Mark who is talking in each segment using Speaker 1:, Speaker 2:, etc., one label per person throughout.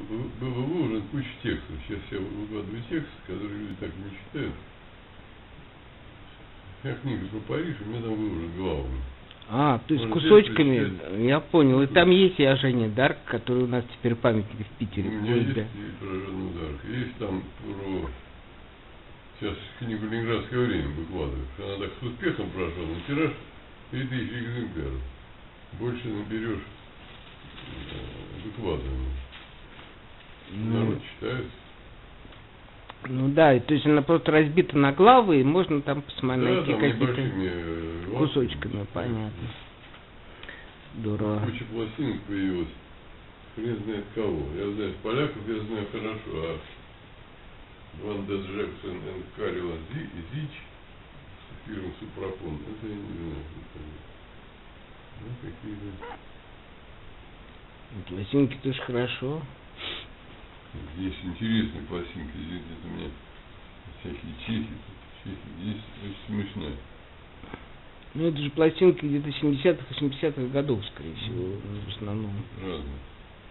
Speaker 1: был выложен куча текстов. Сейчас я выкладываю текст, который люди так не читают. Я книгу про Париж, у меня там выложен главный.
Speaker 2: То есть кусочками, я понял. И там есть и о Жанне Дарк, который у нас теперь памятник в Питере.
Speaker 1: У меня есть и про Жанну Дарк. Есть там про... Сейчас книгу «Ленинградское время» выкладывают. Она так с успехом прошла, на тираж 3000 экземпляров. Больше наберешь выкладываем. Народ читает.
Speaker 2: Ну да, то есть она просто разбита на главы, и можно там посмотреть
Speaker 1: какие-то
Speaker 2: кусочками, понятно. Здорово.
Speaker 1: Куча пластинок появилась. Хрен знает кого. Я знаю поляков, я знаю хорошо, а Ван де Джексон и Карла Зич с фирмой Супрофон, это я не знаю. Ну, какие-то...
Speaker 2: Пластинки тоже хорошо.
Speaker 1: Есть интересные пластинки, здесь у меня всякие чехи, есть очень смешная.
Speaker 2: Ну это же пластинки где-то 70-х, 80-х годов, скорее всего, в основном.
Speaker 1: Разные.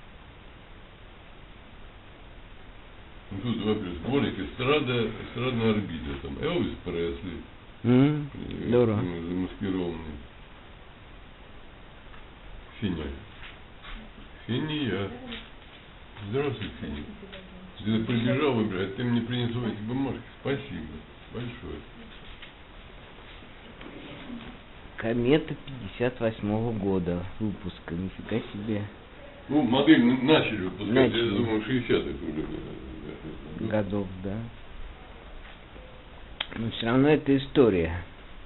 Speaker 1: Ну тут, во-первых, сборник эстрадная орбита, там Элвис Пресли,
Speaker 2: здорово.
Speaker 1: Замаскированный. Финия. Здравствуй, Финия. Ты прибежал выбирать, ты мне принесла эти бумажки. Спасибо большое.
Speaker 2: Комета 58-го года выпуска, нифига себе.
Speaker 1: Ну, модель начали выпускать, я думаю, 60-х уже.
Speaker 2: Годов, да. Но все равно это история.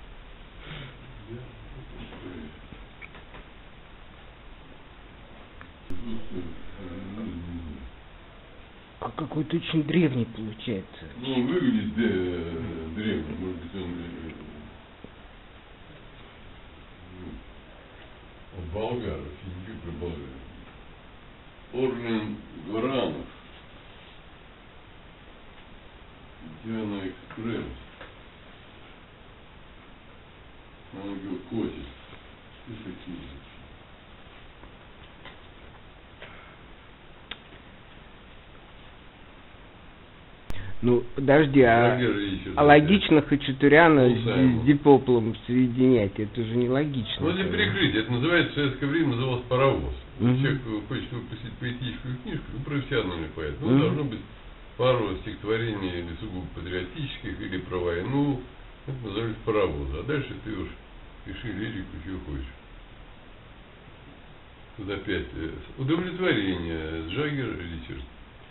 Speaker 2: А какой-то очень древний получается.
Speaker 1: Ну, он выглядит древний, может быть, он от болгаров, финики про болгаров. Орлен Горанов, Диана Экспресс, Ангел Котик, и такие.
Speaker 2: Ну, подожди, а логично Хачатуряна с Дипоплом соединять? Это же не логично.
Speaker 1: Ну, для перекрытия. Это называется, в советское время называлось паровоз. Человек хочет выпустить поэтическую книжку, профессиональный поэт. Ну, должно быть пару стихотворений или сугубо патриотических, или про войну. Это называется паровоз. А дальше ты уж пиши лирику, чего хочешь. Тут опять удовлетворение. Джаггер, Ричард.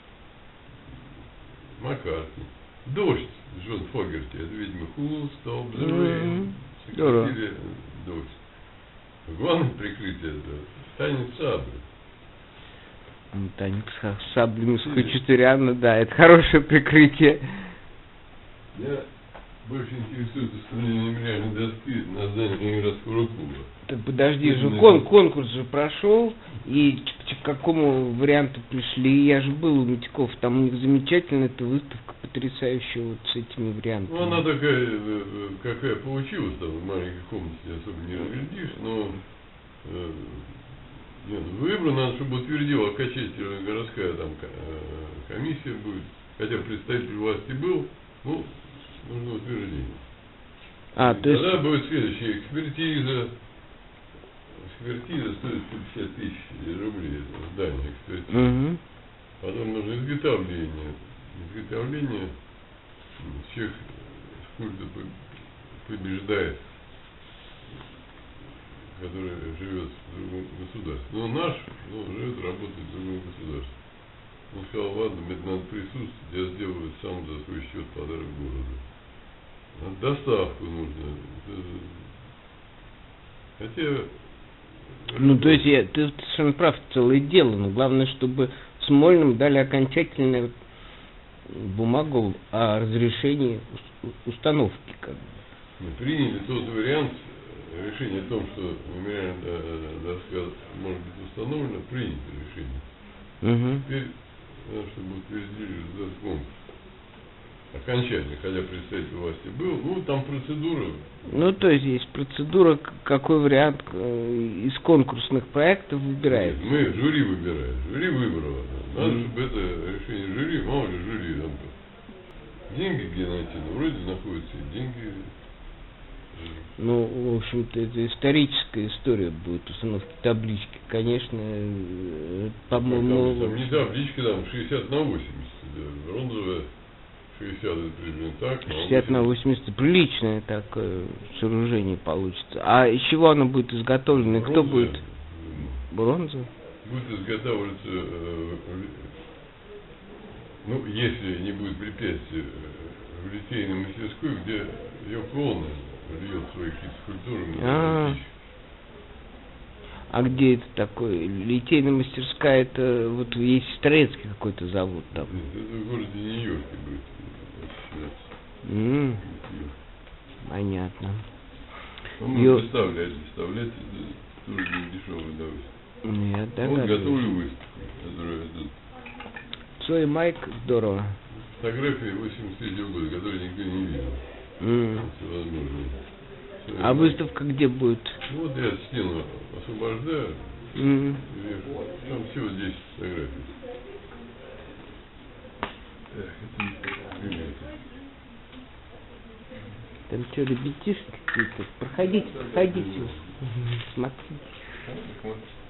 Speaker 1: Маккартни. Дождь. Джон Фогерти. Это, видимо, Who Stop the Rain. Сократили дождь. Главное прикрытие это танец сабли.
Speaker 2: Танец с саблями с Хачатуряна, да, это хорошее прикрытие.
Speaker 1: Я больше интересуюсь установлением мемориальной доски на здании Ленинградского клуба.
Speaker 2: Так подожди же, конкурс же прошел, и к какому варианту пришли? Я же был у Митяков, там у них замечательная эта выставка, потрясающая вот с этими вариантами.
Speaker 1: Ну, она такая, какая получилась там в маленькой комнате, особо не разглядишь, но выбрано, надо, чтобы утвердила окончательно городская там комиссия будет, хотя представитель власти был, ну, нужно утверждение.
Speaker 2: То есть...
Speaker 1: Тогда будет следующая экспертиза. Экспертиза стоит 50 тысяч рублей, это здание экспертизы. Потом нужно изготовление. Изготовление всех скульптор побеждает, который живет в другом государстве. Но наш живет, работает в другом государстве. Он сказал, ладно, мне надо присутствовать, я сделаю сам за свой счет подарок городу. Доставку нужно. Хотя...
Speaker 2: Ну, то есть, ты совершенно прав, целое дело, но главное, чтобы Смольным дали окончательную бумагу о разрешении установки.
Speaker 1: Приняли тот вариант, решение о том, что мемориальная доска может быть установлена, принято решение. Теперь надо, чтобы утвердили результат конкурса. Окончательно, хотя представитель власти был, ну там процедура.
Speaker 2: Ну то есть процедура, какой вариант из конкурсных проектов выбирается?
Speaker 1: Мы жюри выбираем, жюри выбрало. Надо, чтобы это решение жюри, мало ли жюри там. Деньги где найти? Ну, вроде находятся и деньги.
Speaker 2: Ну, в общем-то, это историческая история будет установки таблички. Конечно, по-моему...
Speaker 1: Там не табличка, там 60 на 80. Да. Бронзовая 60 это примерно так.
Speaker 2: 60 на 80 приличное такое сооружение получится. А из чего оно будет изготовлено?
Speaker 1: Бронза,
Speaker 2: кто будет? Бронза?
Speaker 1: Будет изготавливаться, ну, если не будет препятствий, в литейной мастерской, где Йоко Оно льет свои какие-то скульптуры.
Speaker 2: А где это такое? Литейная мастерская, это вот есть Стрелецкий какой-то завод там.
Speaker 1: Это в городе Нью-Йорке будет.
Speaker 2: Понятно.
Speaker 1: Доставлять тоже не дешевое удовольствие.
Speaker 2: Я
Speaker 1: Вот
Speaker 2: догадываюсь.
Speaker 1: готовлю выставку, которая
Speaker 2: Цой Майк, здорово.
Speaker 1: фотографии 83 года, которые никто не видел. Всевозможные.
Speaker 2: А выставка где будет?
Speaker 1: Ну, вот я стену освобождаю. Там всего 10 фотографий. Это
Speaker 2: там что, ребятишки какие-то? Проходите. Смотрите.